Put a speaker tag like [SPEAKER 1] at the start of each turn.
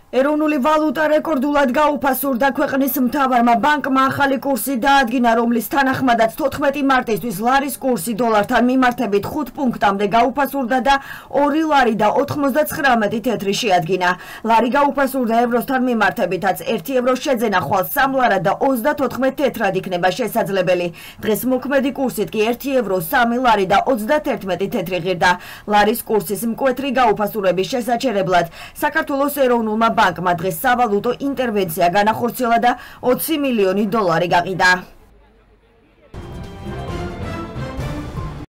[SPEAKER 1] ეროვნული ვალუტა რეკორდულად გაუფასურდა ქვეყნის მთავარმა ბანკმა ახალი კურსი დაადგინა, რომლის თანახმადაც 14 მარტისთვის ლარის კურსი დოლართან მიმართებით 5 პუნქტამდე გაუფასურდა და 2 ლარი და 99 თეთრი შეადგინა. ლარი გაუფასურდა ევროსთან მიმართებითაც 1 ევრო შეძენა ხვალ 3 ლარად და 34 თეთრად იქნება შესაძლებელი. დღეს მოქმედი კურსით კი 1 ევრო 3 ლარი და 31 თეთრი ღირდა. ლარის კურსის მკვეთრი გაუფასურების შესაჩერებლად საქართველოს ეროვნულმა ბანკმა დღეს სავალუტო ინტერვენცია განახორციელა და 20 მილიონი დოლარი გაყიდა.